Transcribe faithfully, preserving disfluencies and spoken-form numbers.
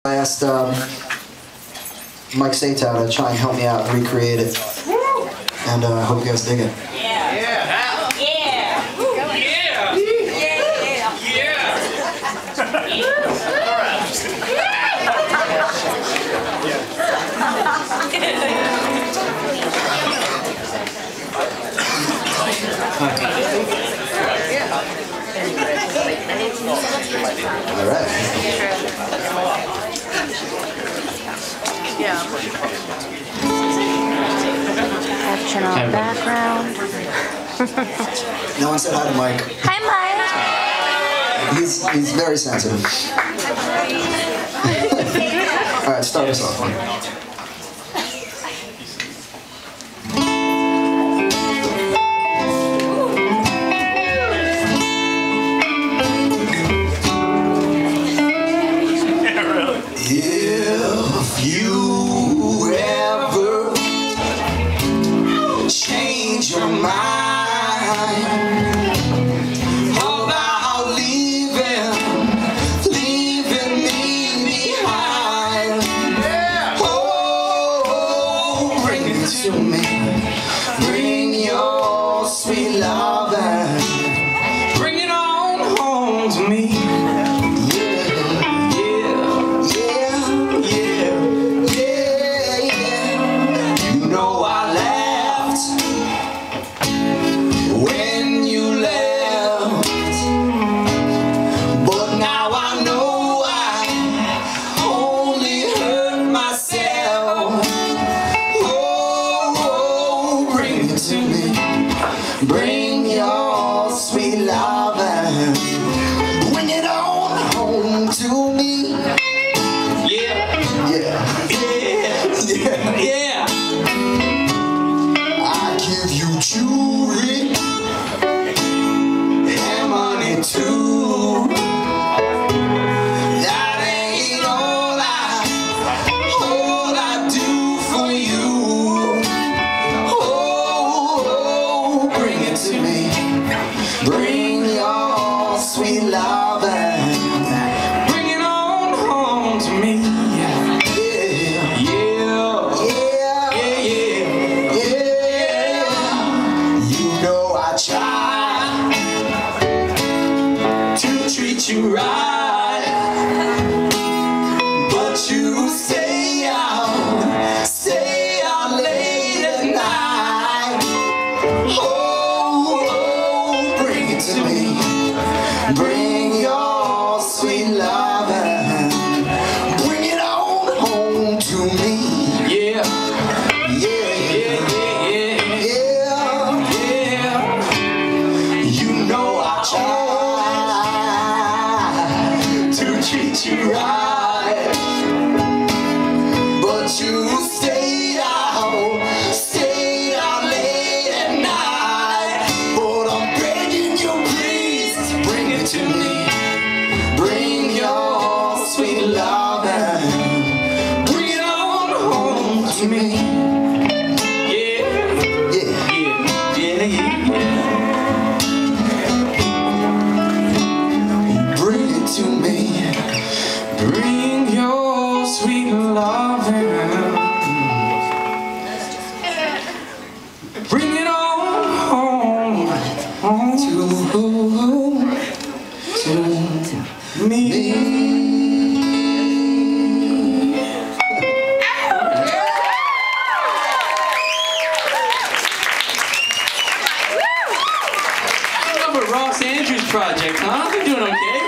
I asked um, Mike Satow to try and help me out and recreate it. And I uh, hope you guys dig it. Yeah. Yeah. Yeah. Yeah. Yeah. Yeah. All right. All right. Yeah. Caption on background. No one said hi to Mike. Hi, Mike. He's, he's very sensitive. All right, start us off. If you ever change your mind about leaving, leaving me behind, oh, bring it to me, bring your sweet love and bring it on home to me. Bring your sweet love and bring it on home to me. Yeah, yeah, yeah, yeah, yeah. I give you jewelry and money too. That ain't all I, all I do for you. Bring your sweet love and bring it on home to me. Yeah, yeah, yeah, yeah, yeah. You know I try to treat you right, but you stay out, stay out late at night. Oh, to me, bring your sweet love and bring it on home to me. Yeah, yeah, yeah, yeah, yeah, yeah. You know I try to treat you right, but you stay out, stay out late at night. But I'm to me, bring your sweet love and bring it on home to me. Yeah, yeah, yeah, yeah, yeah. Bring it to me, bring your sweet love and bring it on home, home to to me. Ross Andrews project, huh? They're doing okay.